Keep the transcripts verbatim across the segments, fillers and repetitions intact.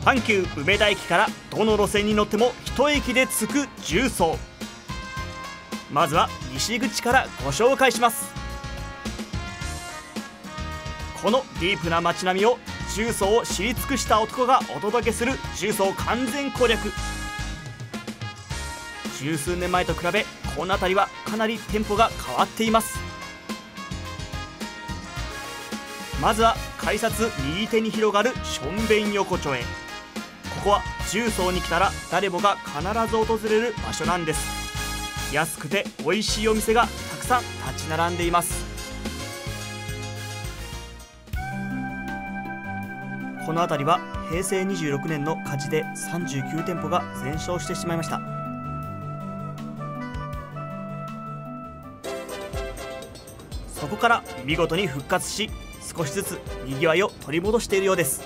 阪急梅田駅からどの路線に乗っても一駅で着く重曹。まずは西口からご紹介します。このディープな街並みを重曹を知り尽くした男がお届けする重曹完全攻略。十数年前と比べこの辺りはかなり店舗が変わっています。まずは改札右手に広がるしょんべん横丁へ。ここは重曹に来たら誰もが必ず訪れる場所なんです。安くて美味しいお店がたくさん立ち並んでいます。この辺りはへいせいにじゅうろくねんの火事でさんじゅうきゅうてんぽが全焼してしまいました。そこから見事に復活し、少しずつにぎわいを取り戻しているようです。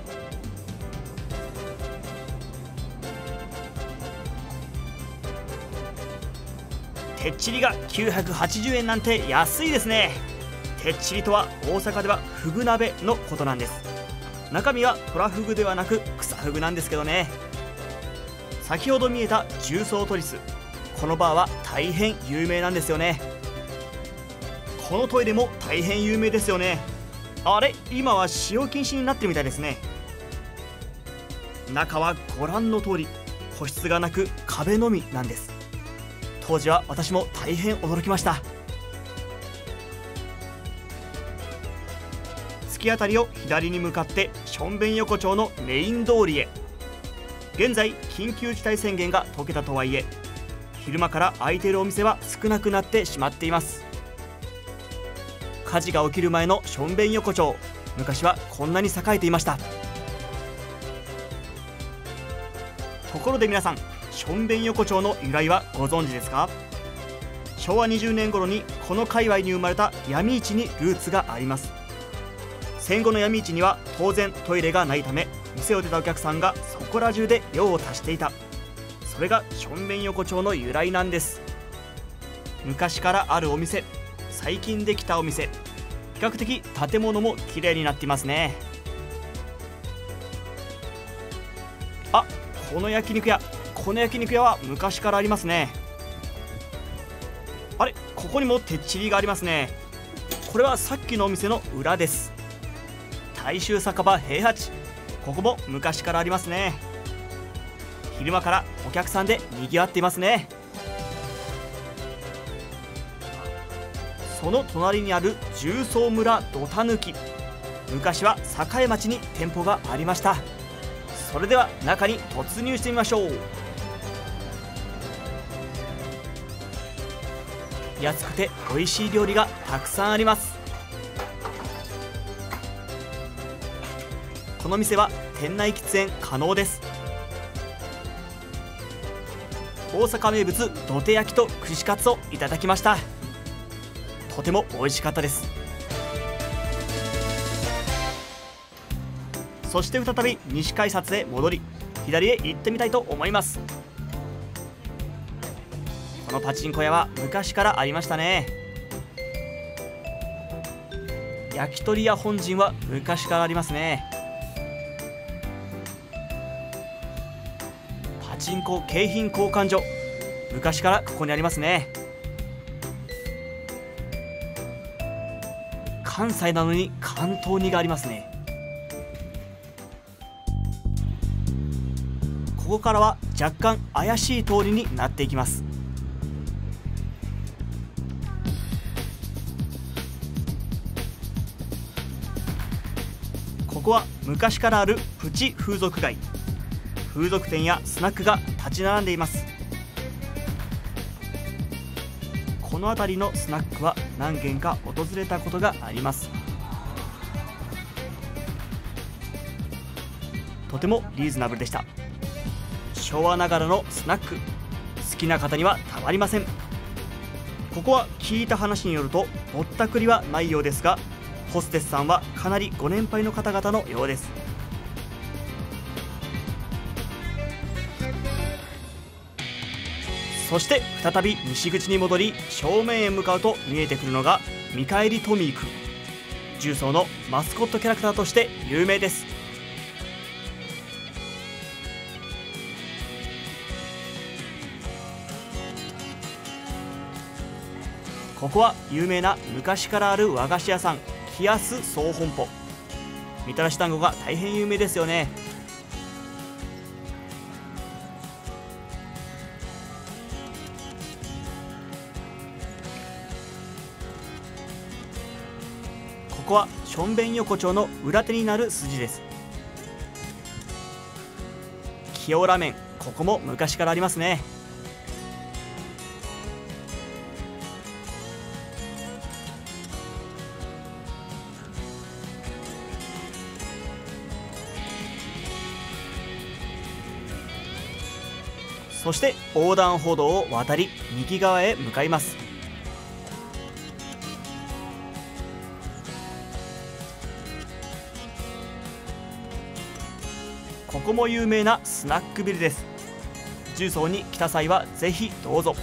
てっちりがきゅうひゃくはちじゅうえんなんて安いですね。てっちりとは大阪ではフグ鍋のことなんです。中身はトラフグではなくクサフグなんですけどね。先ほど見えた重曹トリス、このバーは大変有名なんですよね。このトイレも大変有名ですよね。あれ、今は使用禁止になってるみたいですね。中はご覧の通り個室がなく壁のみなんです。当時は私も大変驚きました。突き当たりを左に向かってしょんべん横丁のメイン通りへ。現在緊急事態宣言が解けたとはいえ、昼間から開いているお店は少なくなってしまっています。火事が起きる前のしょんべん横丁、昔はこんなに栄えていました。ところで皆さん、しょんべん横丁の由来はご存知ですか？しょうわにじゅうねん頃にこの界隈に生まれた闇市にルーツがあります。戦後の闇市には当然トイレがないため、店を出たお客さんがそこら中で用を足していた。それがしょんべん横丁の由来なんです。昔からあるお店、最近できたお店、比較的建物も綺麗になっていますね。あ、この焼肉屋、この焼肉屋は昔からありますね。あれ、ここにもてっちりがありますね。これはさっきのお店の裏です。大衆酒場平八、ここも昔からありますね。昼間からお客さんでにぎわっていますね。その隣にある重曹村どたぬき、昔は栄町に店舗がありました。それでは中に突入してみましょう。安くて美味しい料理がたくさんあります。この店は店内喫煙可能です。大阪名物どて焼きと串カツをいただきました。とても美味しかったです。そして再び西改札へ戻り、左へ行ってみたいと思います。このパチンコ屋は昔からありましたね。焼き鳥屋本陣は昔からありますね。パチンコ景品交換所、昔からここにありますね。関西なのに関東にがありますね。ここからは若干怪しい通りになっていきます。ここは昔からあるプチ風俗街。風俗店やスナックが立ち並んでいます。この辺りのスナックは何軒か訪れたことがあります。とてもリーズナブルでした。昭和ながらのスナック、好きな方にはたまりません。ここは聞いた話によるとぼったくりはないようですが、ホステスさんはかなりご年配の方々のようです。そして再び西口に戻り、正面へ向かうと見えてくるのが見返りトミーくん。重曹のマスコットキャラクターとして有名です。 ここは有名な昔からある和菓子屋さん、キヤス総本舗。みたらし団子が大変有名ですよね。ここはしょんべん横丁の裏手になる筋です。清ラーメン、ここも昔からありますね。そして横断歩道を渡り右側へ向かいます。ここも有名なスナックビルです。重曹に来た際はぜひどうぞ。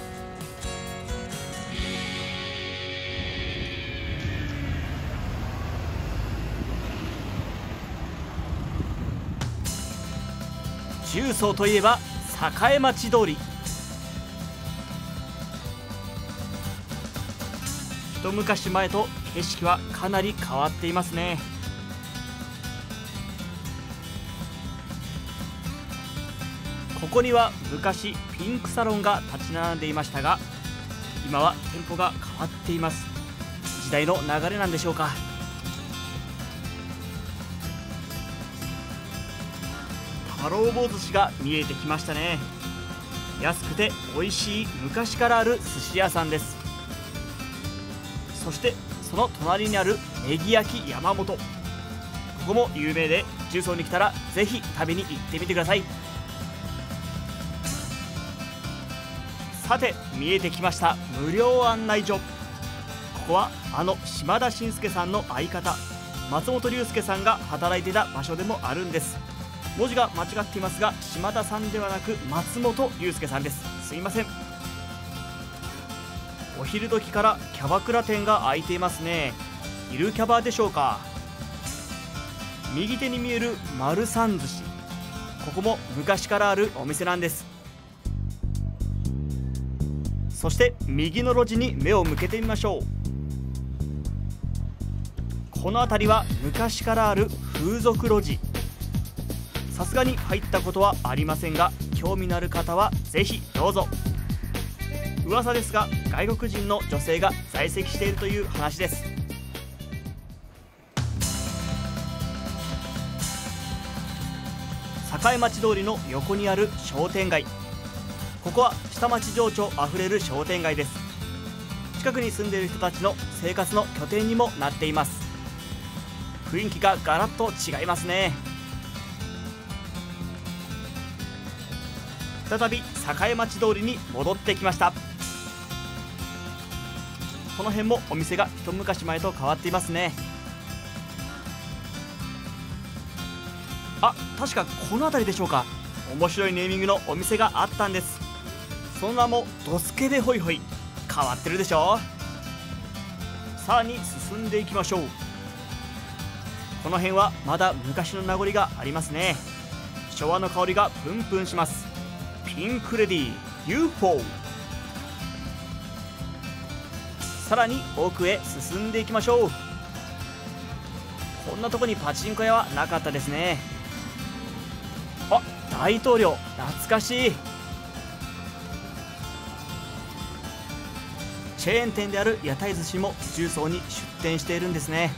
重曹といえば栄町通り。一昔前と景色はかなり変わっていますね。ここには昔ピンクサロンが立ち並んでいましたが、今は店舗が変わっています。時代の流れなんでしょうか。太郎坊寿司が見えてきましたね。安くて美味しい昔からある寿司屋さんです。そしてその隣にあるネギ焼き山本、ここも有名で、重曹に来たらぜひ食べに行ってみてください。さて見えてきました無料案内所。ここはあの島田紳介さんの相方松本龍介さんが働いていた場所でもあるんです。文字が間違っていますが、島田さんではなく松本龍介さんです。すいません。お昼時からキャバクラ店が開いていますね。ゆるキャバでしょうか。右手に見える丸三寿司、ここも昔からあるお店なんです。そして右の路地に目を向けてみましょう。この辺りは昔からある風俗路地。さすがに入ったことはありませんが、興味のある方はぜひどうぞ。噂ですが外国人の女性が在籍しているという話です。栄町通りの横にある商店街、ここは下町情緒あふれる商店街です。近くに住んでいる人たちの生活の拠点にもなっています。雰囲気がガラッと違いますね。再び栄町通りに戻ってきました。この辺もお店が一昔前と変わっていますね。あ、確かこの辺りでしょうか。面白いネーミングのお店があったんです。その名もドスケベホイホイ。変わってるでしょ。さらに進んでいきましょう。この辺はまだ昔の名残がありますね。昭和の香りがプンプンします。ピンクレディ ユーフォー。 さらに奥へ進んでいきましょう。こんなとこにパチンコ屋はなかったですね。あ、大統領、懐かしい。チェーン店である屋台寿司も重曹に出店しているんですね。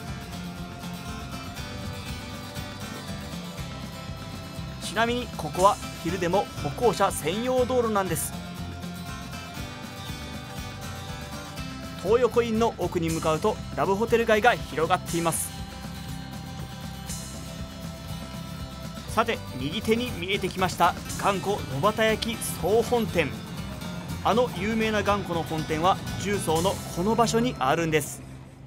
ちなみにここは昼でも歩行者専用道路なんです。東横インの奥に向かうとラブホテル街が広がっています。さて右手に見えてきました頑固炉端焼き総本店。あの有名な頑固の本店は重曹のこの場所にあるんです。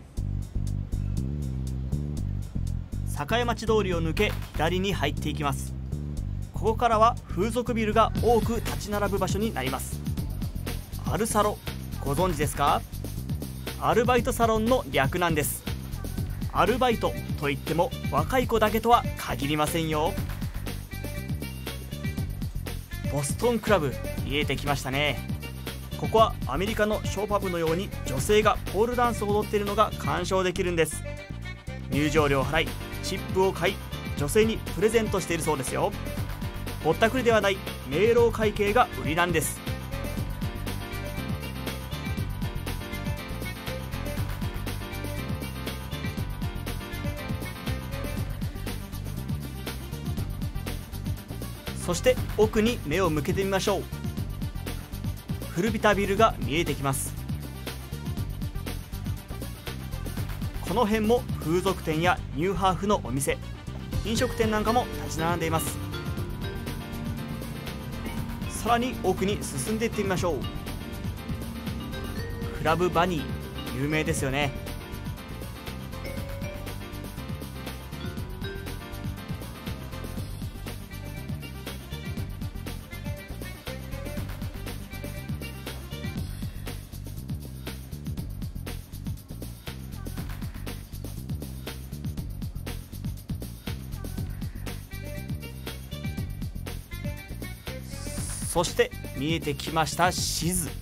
栄町通りを抜け左に入っていきます。ここからは風俗ビルが多く立ち並ぶ場所になります。アルサロ、ご存知ですか？アルバイトサロンの略なんです。アルバイトといっても若い子だけとは限りませんよ。ボストンクラブ見えてきましたね。 ここはアメリカのショーパブのように女性がポールダンスを踊っているのが鑑賞できるんです。入場料を払いチップを買い女性にプレゼントしているそうですよ。ぼったくりではない明朗会計が売りなんです。そして奥に目を向けてみましょう。古びたビルが見えてきます。この辺も風俗店やニューハーフのお店、飲食店なんかも立ち並んでいます。さらに奥に進んでいってみましょう。クラブバニー、有名ですよね。そして見えてきましたシズ。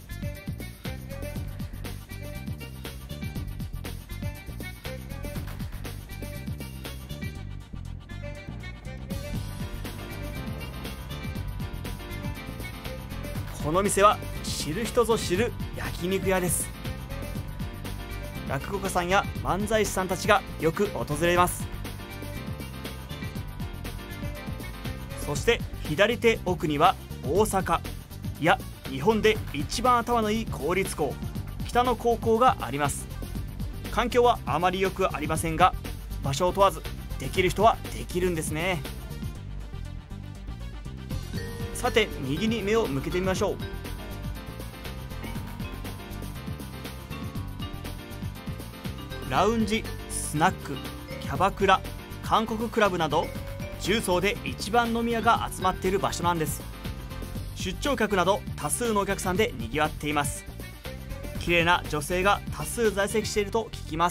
この店は知る人ぞ知る焼肉屋です。落語家さんや漫才師さんたちがよく訪れます。そして左手奥には大阪、いや日本で一番頭のいい公立校、北野高校があります。環境はあまりよくありませんが、場所を問わずできる人はできるんですね。さて右に目を向けてみましょう。ラウンジ、スナック、キャバクラ、韓国クラブなど重曹で一番飲み屋が集まっている場所なんです。出張客など多数のお客さんでにぎわっています。綺麗な女性が多数在籍していると聞きます。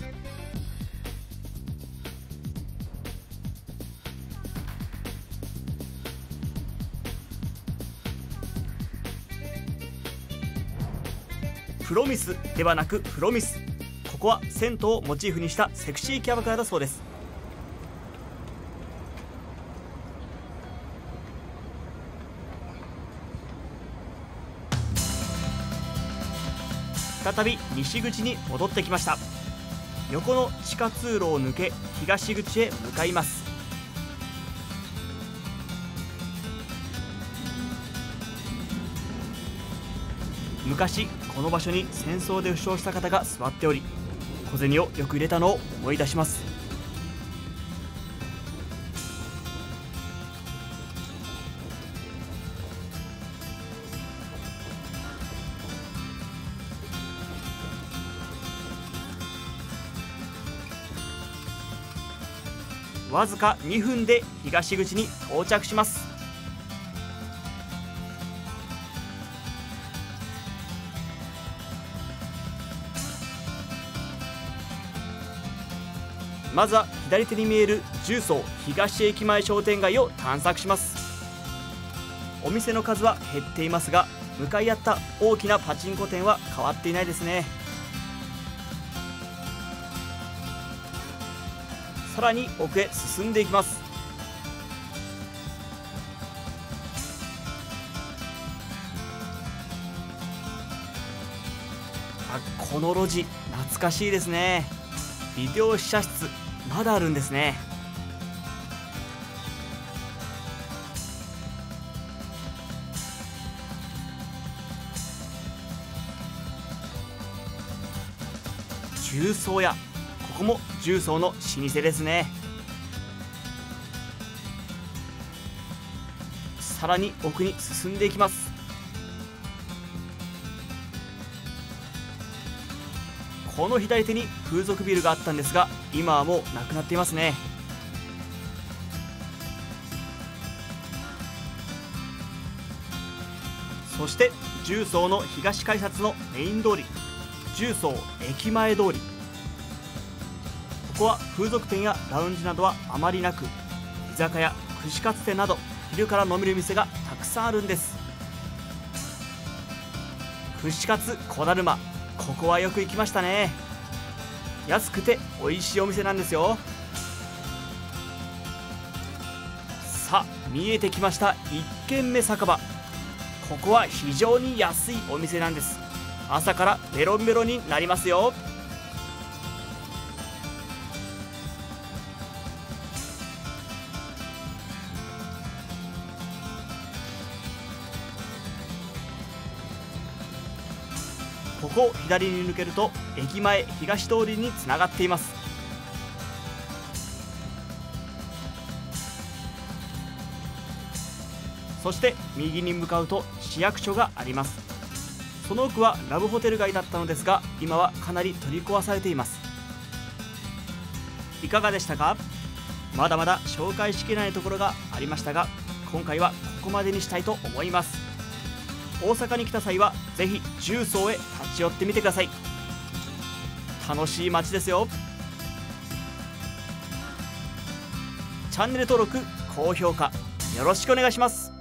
プロミスではなくプロミス、ここは銭湯をモチーフにしたセクシーキャバクラだそうです。再び西口に戻ってきました。横の地下通路を抜け東口へ向かいます。昔この場所に戦争で負傷した方が座っており、小銭をよく入れたのを思い出します。わずかにふんで東口に到着します。まずは左手に見える重曹東駅前商店街を探索します。お店の数は減っていますが、向かい合った大きなパチンコ店は変わっていないですね。さらに奥へ進んでいきます。あ、この路地懐かしいですね。ビデオ試写室まだあるんですね。重曹屋、ここも重曹の老舗ですね。さらに奥に進んでいきます。この左手に風俗ビルがあったんですが、今はもうなくなっていますね。そして重曹の東改札のメイン通り、重曹駅前通り、ここは風俗店やラウンジなどはあまりなく、居酒屋、串カツ店など昼から飲める店がたくさんあるんです。 串カツ小だるま、ここはよく行きましたね。安くて美味しいお店なんですよ。さあ見えてきましたいっけんめ酒場。ここは非常に安いお店なんです。朝からベロンベロンになりますよ。ここを左に抜けると駅前東通りにつながっています。そして右に向かうと市役所があります。その奥はラブホテル街だったのですが、今はかなり取り壊されています。いかがでしたか？まだまだ紹介しきれないところがありましたが、今回はここまでにしたいと思います。大阪に来た際はぜひ十三へ立ち寄ってみてください。楽しい街ですよ。チャンネル登録、高評価よろしくお願いします。